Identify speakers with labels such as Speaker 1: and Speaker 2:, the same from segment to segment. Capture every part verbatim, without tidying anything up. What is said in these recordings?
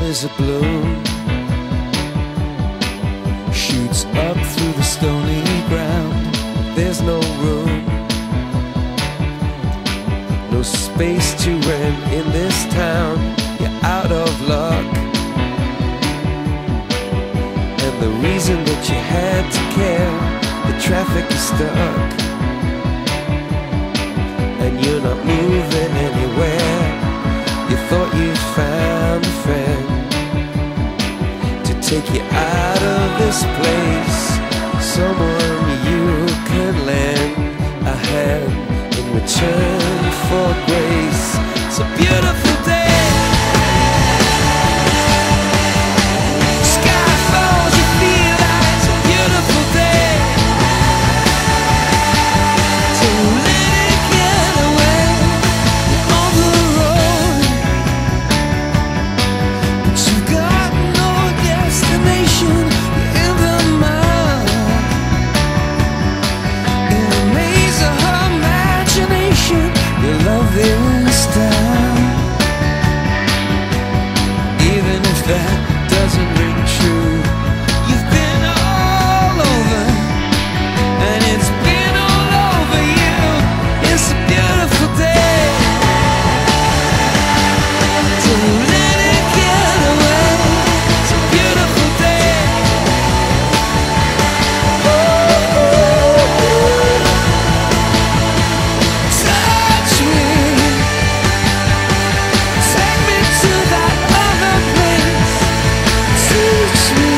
Speaker 1: is a bloom, shoots up through the stony ground. There's no room, no space to rent in this town. You're out of luck, and the reason that you had to care, the traffic is stuck, and you're not moving anywhere. You thought you'd found a friend to take you out of this place, someone you could lend a hand in return for grace. It's a beautiful day. Sky falls, you feel like it's a beautiful day. So let it get away on the road, but you've got no destination. You're in the mud, in a maze of her imagination. Your love is down, even if that doesn't ring true. You've been all over, and it's been all over you. It's a beautiful day. So let it get away. It's a beautiful day. Touch me, take me to that other place. Teach me,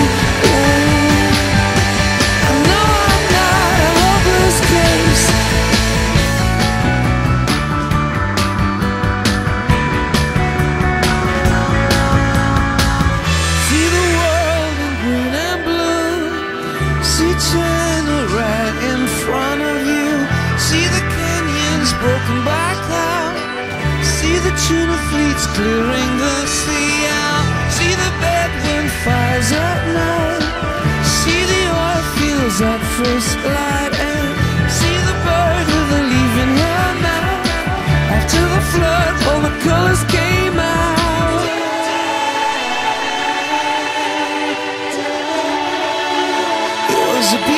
Speaker 1: I know I'm not a hopeless case. See the world in green and blue, see China right in front of you, see the canyons broken by cloud, see the tuna fleets clearing the sea out, see the bedroom fires at night, see the oil fields at first light, and see the bird with a leaf in her mouth. After the flood, all the colors came out. It was a beautiful